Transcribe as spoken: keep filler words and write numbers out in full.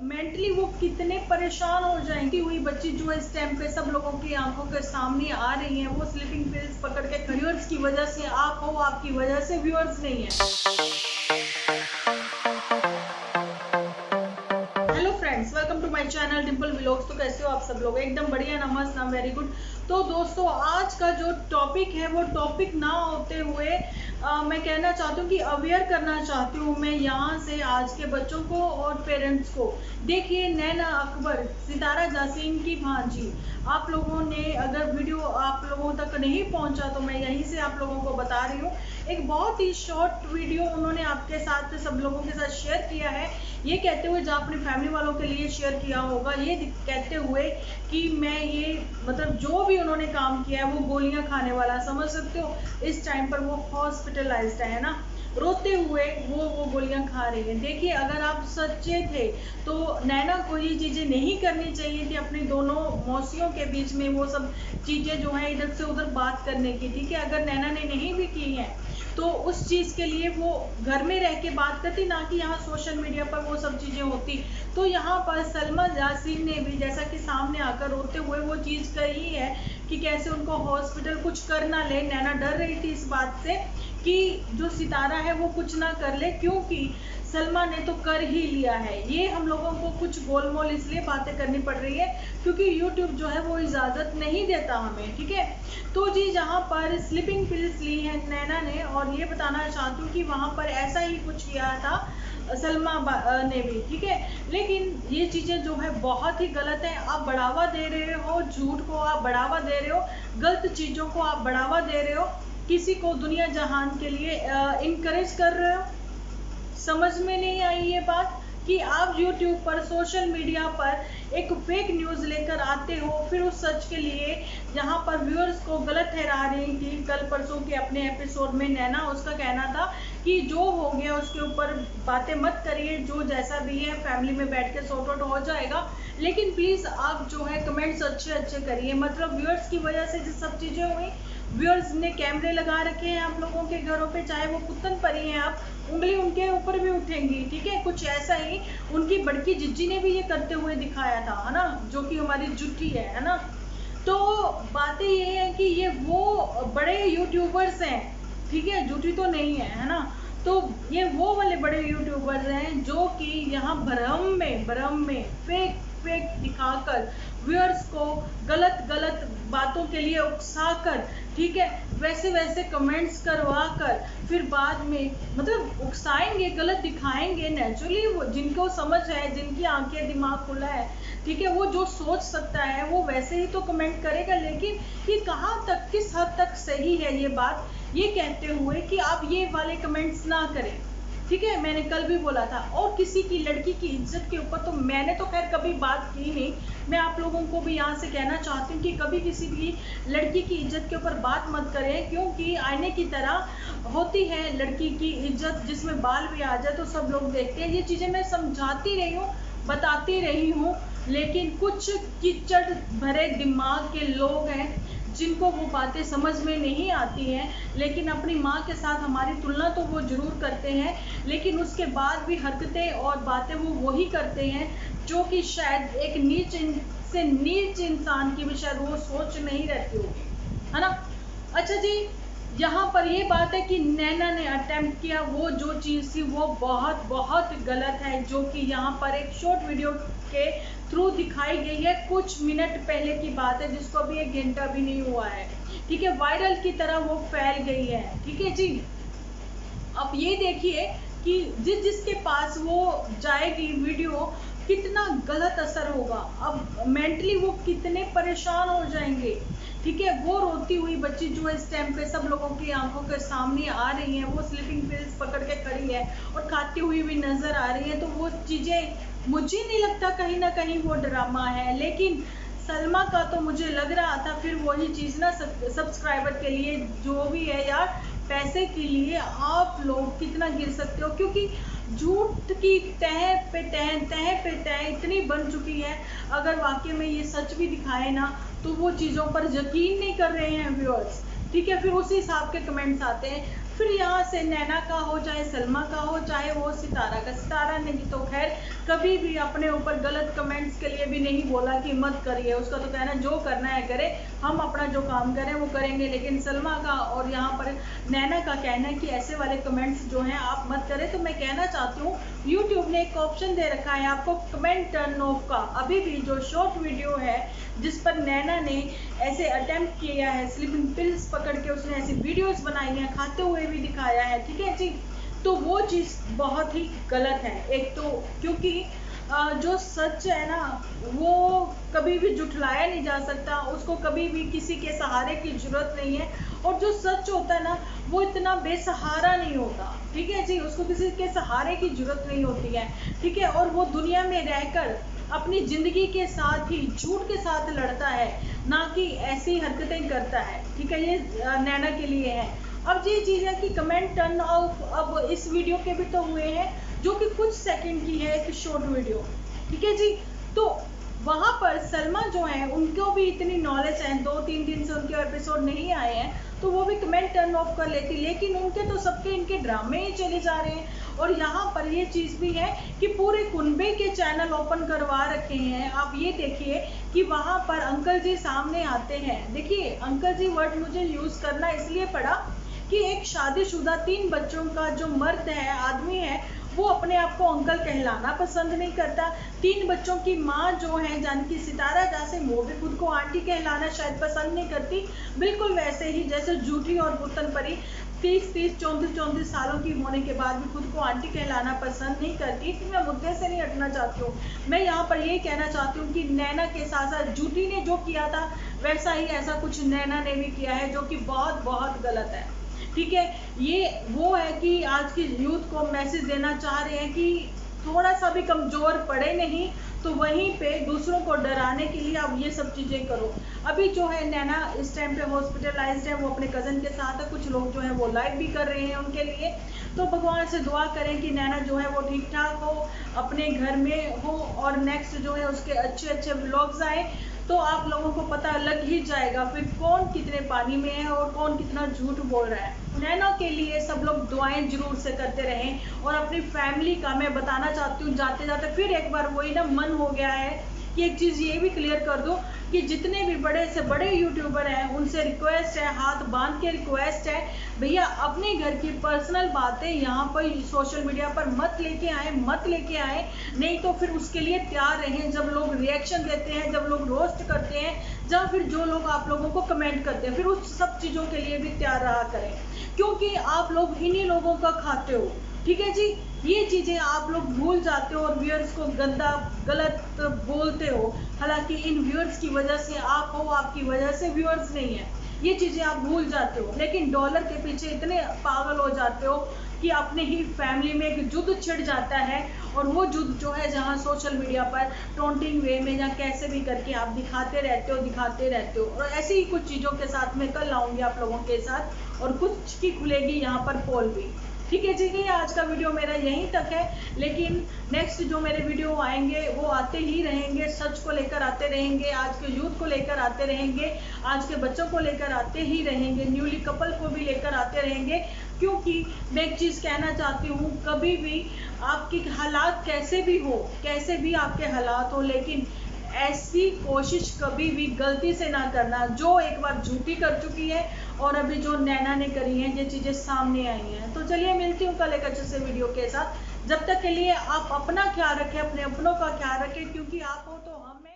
Mentally वो कितने परेशान हो जाएंगी। हुई बच्ची जो इस टाइम पे सब लोगों की आंखों के सामने आ रही है, वो स्लीपिंग पिल्स पकड़ के व्यूअर्स की वजह से आप हो, आपकी वजह से व्यूअर्स नहीं है। Hello friends, welcome to my channel Dimple vlogs. तो कैसे हो आप सब लोग? एकदम बढ़िया, नमस्ते, वेरी गुड। तो दोस्तों, आज का जो टॉपिक है वो टॉपिक ना होते हुए आ, मैं कहना चाहती हूँ कि अवेयर करना चाहती हूँ मैं यहाँ से आज के बच्चों को और पेरेंट्स को। देखिए, नैना अकबर, सितारा जासीन की भांजी, आप लोगों ने अगर वीडियो आप लोगों तक नहीं पहुँचा तो मैं यहीं से आप लोगों को बता रही हूँ। एक बहुत ही शॉर्ट वीडियो उन्होंने आपके साथ सब लोगों के साथ शेयर किया है, ये कहते हुए, जहाँ अपनी फैमिली वालों के लिए शेयर किया होगा, ये कहते हुए कि मैं ये मतलब जो भी उन्होंने काम किया है वो गोलियां खाने वाला, समझ सकते हो। इस टाइम पर वो हॉस्पिटलाइज्ड है ना, रोते हुए वो वो गोलियां खा रही है। देखिए, अगर आप सच्चे थे तो नैना को ये चीज़ें नहीं करनी चाहिए थी, अपनी दोनों मौसियों के बीच में वो सब चीज़ें जो है इधर से उधर बात करने की। ठीक है, अगर नैना ने नहीं भी की है तो उस चीज़ के लिए वो घर में रह के बात करती, ना कि यहाँ सोशल मीडिया पर वो सब चीज़ें होती। तो यहाँ पर सलमा जासीन ने भी जैसा कि सामने आकर रोते हुए वो चीज़ कही है कि कैसे उनको हॉस्पिटल कुछ कर ना ले। नैना डर रही थी इस बात से कि जो सितारा है वो कुछ ना कर ले, क्योंकि सलमा ने तो कर ही लिया है। ये हम लोगों को कुछ गोलमोल इसलिए बातें करनी पड़ रही है क्योंकि यूट्यूब जो है वो इजाज़त नहीं देता हमें। ठीक है, तो जी जहाँ पर स्लीपिंग पिल्स ली है नैना ने, और ये बताना चाहती हूँ कि वहाँ पर ऐसा ही कुछ किया था सलमा ने भी। ठीक है, लेकिन ये चीज़ें जो है बहुत ही गलत है। आप बढ़ावा दे रहे हो झूठ को, आप बढ़ावा दे रहे हो गलत चीज़ों को, आप बढ़ावा दे रहे हो, किसी को दुनिया जहान के लिए इनकरेज कर रहे हो। समझ में नहीं आई ये बात कि आप YouTube पर, सोशल मीडिया पर एक फेक न्यूज़ लेकर आते हो, फिर उस सच के लिए जहाँ पर व्यूअर्स को गलत ठहरा रही थी। कल परसों के अपने एपिसोड में नैना, उसका कहना था कि जो हो गया उसके ऊपर बातें मत करिए, जो जैसा भी है फैमिली में बैठ के सॉर्ट आउट हो जाएगा, लेकिन प्लीज़ आप जो है कमेंट्स अच्छे अच्छे करिए। मतलब व्यूअर्स की वजह से जो सब चीज़ें हुई, व्यूअर्स ने कैमरे लगा रखे हैं आप लोगों के घरों पे, चाहे वो कुत्तन परी हैं, आप उंगली उनके ऊपर भी उठेंगी। ठीक है, कुछ ऐसा ही उनकी बड़की जिज्जी ने भी ये करते हुए दिखाया था, है ना, जो कि हमारी जुटी है है ना। तो बातें ये है कि ये वो बड़े यूट्यूबर्स हैं, ठीक है, जुटी तो नहीं है, है ना। तो ये वो वाले बड़े यूट्यूबर्स हैं जो कि यहाँ भ्रम में भ्रम में फेक फेक दिखाकर व्यूअर्स को गलत गलत बातों के लिए उकसाकर, ठीक है, वैसे वैसे कमेंट्स करवा कर फिर बाद में मतलब उकसाएंगे, गलत दिखाएंगे। नेचुरली वो जिनको समझ है, जिनकी आंखें दिमाग खुला है, ठीक है, वो जो सोच सकता है वो वैसे ही तो कमेंट करेगा। लेकिन ये कहाँ तक, किस हद तक सही है ये बात, ये कहते हुए कि आप ये वाले कमेंट्स ना करें। ठीक है, मैंने कल भी बोला था। और किसी की लड़की की इज्जत के ऊपर तो मैंने तो खैर कभी बात की नहीं। मैं आप लोगों को भी यहाँ से कहना चाहती हूँ कि कभी किसी भी लड़की की इज्जत के ऊपर बात मत करें, क्योंकि आईने की तरह होती है लड़की की इज्जत, जिसमें बाल भी आ जाए तो सब लोग देखते हैं। ये चीज़ें मैं समझाती रही हूँ, बताती रही हूँ, लेकिन कुछ कीचड़ भरे दिमाग के लोग हैं जिनको वो बातें समझ में नहीं आती हैं, लेकिन अपनी माँ के साथ हमारी तुलना तो वो ज़रूर करते हैं, लेकिन उसके बाद भी हरकतें और बातें वो वही करते हैं जो कि शायद एक नीच से नीच इंसान की भी शायद वो सोच नहीं रहती होगी, है ना। अच्छा जी, यहाँ पर ये बात है कि नैना ने अटेम्प्ट किया, वो जो चीज़ थी वो बहुत बहुत गलत है, जो कि यहाँ पर एक शॉर्ट वीडियो के थ्रू दिखाई गई है। कुछ मिनट पहले की बात है, जिसको अभी एक घंटा भी नहीं हुआ है। ठीक है, वायरल की तरह वो फैल गई है। ठीक है जी, अब ये देखिए कि जिस जिसके पास वो जाएगी वीडियो, कितना गलत असर होगा। अब मेंटली वो कितने परेशान हो जाएंगे। ठीक है, वो रोती हुई बच्ची जो इस टाइम पे सब लोगों की आंखों के सामने आ रही है, वो स्लीपिंग पिल्स पकड़ के खड़ी है और खाती हुई भी नजर आ रही है। तो वो चीज़ें मुझे नहीं लगता कहीं ना कहीं वो ड्रामा है, लेकिन सलमा का तो मुझे लग रहा था फिर वही चीज़ ना, सब्सक्राइबर के लिए जो भी है यार, पैसे के लिए आप लोग कितना गिर सकते हो, क्योंकि झूठ की तह पे तह तह पे तह इतनी बन चुकी है। अगर वाकई में ये सच भी दिखाए ना तो वो चीज़ों पर यकीन नहीं कर रहे हैं व्यूअर्स। ठीक है, फिर उसी हिसाब के कमेंट्स आते हैं। फिर यहाँ से नैना का हो, चाहे सलमा का हो, चाहे वो सितारा का, सितारा ने भी तो खैर कभी भी अपने ऊपर गलत कमेंट्स के लिए भी नहीं बोला कि मत करिए। उसका तो कहना जो करना है करे, हम अपना जो काम करें वो करेंगे। लेकिन सलमा का और यहाँ पर नैना का कहना है कि ऐसे वाले कमेंट्स जो हैं आप मत करें। तो मैं कहना चाहती हूँ, यूट्यूब ने एक ऑप्शन दे रखा है आपको कमेंट टर्न ऑफ का। अभी भी जो शॉर्ट वीडियो है जिस पर नैना ने ऐसे अटेम्प्ट किया है, स्लीपिंग पिल्स पकड़ के उसने ऐसी वीडियोस बनाई हैं, खाते हुए भी दिखाया है, ठीक है जी, तो वो चीज़ बहुत ही गलत है। एक तो क्योंकि जो सच है ना वो कभी भी झुठलाया नहीं जा सकता, उसको कभी भी किसी के सहारे की जरूरत नहीं है। और जो सच होता है ना वो इतना बेसहारा नहीं होता, ठीक है जी, उसको किसी के सहारे की जरूरत नहीं होती है, ठीक है। और वो दुनिया में रहकर अपनी ज़िंदगी के साथ ही झूठ के साथ लड़ता है, ना कि ऐसी हरकतें करता है, ठीक है। ये नैना के लिए है। अब ये चीज़ है कि कमेंट टर्न ऑफ अब इस वीडियो के भी तो हुए हैं जो कि कुछ सेकंड की है, एक शॉर्ट वीडियो, ठीक है जी। तो वहाँ पर सलमा जो है उनको भी इतनी नॉलेज है, दो तीन दिन से उनके एपिसोड नहीं आए हैं, तो वो भी कमेंट टर्न ऑफ कर लेती, लेकिन उनके तो सबके इनके ड्रामे ही चले जा रहे हैं। और यहाँ पर ये चीज़ भी है कि पूरे कुनबे के चैनल ओपन करवा रखे हैं। आप ये देखिए कि वहाँ पर अंकल जी सामने आते हैं। देखिए अंकल जी वर्ड मुझे यूज़ करना इसलिए पड़ा कि एक शादीशुदा तीन बच्चों का जो मर्द है, आदमी है, वो अपने आप को अंकल कहलाना पसंद नहीं करता। तीन बच्चों की माँ जो है जानकी सितारा जासिम, वो भी खुद को आंटी कहलाना शायद पसंद नहीं करती। बिल्कुल वैसे ही जैसे झूठी और पुतन परी तीस तीस चौंतीस चौंतीस सालों की होने के बाद भी खुद को आंटी कहलाना पसंद नहीं करती। तो मैं मुद्दे से नहीं हटना चाहती हूँ, मैं यहाँ पर ये कहना चाहती हूँ कि नैना के साथ साथ झूठी ने जो किया था वैसा ही ऐसा कुछ नैना ने भी किया है, जो कि बहुत बहुत गलत है, ठीक है। ये वो है कि आज की यूथ को मैसेज देना चाह रहे हैं कि थोड़ा सा भी कमज़ोर पड़े नहीं, तो वहीं पे दूसरों को डराने के लिए आप ये सब चीज़ें करो। अभी जो है नैना इस टाइम पे हॉस्पिटलाइज्ड है, वो अपने कज़न के साथ है, कुछ लोग जो है वो लाइव भी कर रहे हैं उनके लिए। तो भगवान से दुआ करें कि नैना जो है वो ठीक ठाक हो, अपने घर में हो, और नेक्स्ट जो है उसके अच्छे अच्छे व्लॉग्स आए, तो आप लोगों को पता लग ही जाएगा फिर कौन कितने पानी में है और कौन कितना झूठ बोल रहा है। नैना के लिए सब लोग दुआएं जरूर से करते रहें। और अपनी फैमिली का मैं बताना चाहती हूँ जाते जाते फिर एक बार वही ना मन हो गया है कि एक चीज़ ये भी क्लियर कर दो कि जितने भी बड़े से बड़े यूट्यूबर हैं उनसे रिक्वेस्ट है, हाथ बांध के रिक्वेस्ट है, भैया अपने घर की पर्सनल बातें यहाँ पर सोशल मीडिया पर मत लेके आए, मत लेके आए, नहीं तो फिर उसके लिए तैयार रहें। जब लोग रिएक्शन देते हैं, जब लोग रोस्ट करते हैं, जब फिर जो लोग आप लोगों को कमेंट करते हैं, फिर उस सब चीज़ों के लिए भी तैयार रहा करें, क्योंकि आप लोग इन्हीं लोगों का खाते हो, ठीक है जी। ये चीज़ें आप लोग भूल जाते हो और व्यूअर्स को गंदा गलत बोलते हो, हालांकि इन व्यूअर्स की वजह से आप हो, आपकी वजह से व्यूअर्स नहीं है, ये चीज़ें आप भूल जाते हो। लेकिन डॉलर के पीछे इतने पागल हो जाते हो कि अपने ही फैमिली में एक युद्ध छिड़ जाता है, और वो युद्ध जो है जहाँ सोशल मीडिया पर टोंटिंग वे में या कैसे भी करके आप दिखाते रहते हो दिखाते रहते हो। और ऐसी ही कुछ चीज़ों के साथ मैं कल आऊँगी आप लोगों के साथ, और कुछ की खुलेगी यहाँ पर पोल भी, ठीक है जी। आज का वीडियो मेरा यहीं तक है, लेकिन नेक्स्ट जो मेरे वीडियो आएंगे वो आते ही रहेंगे, सच को लेकर आते रहेंगे, आज के यूथ को लेकर आते रहेंगे, आज के बच्चों को लेकर आते ही रहेंगे, न्यूली कपल को भी लेकर आते रहेंगे। क्योंकि मैं एक चीज़ कहना चाहती हूँ, कभी भी आपके हालात कैसे भी हो, कैसे भी आपके हालात हो, लेकिन ऐसी कोशिश कभी भी गलती से ना करना जो एक बार झूठी कर चुकी है और अभी जो नैना ने करी है, ये चीज़ें सामने आई हैं। तो चलिए मिलती हूँ कल एक अच्छे से वीडियो के साथ। जब तक के लिए आप अपना ख्याल रखें, अपने अपनों का ख्याल रखें, क्योंकि आप हो तो हमें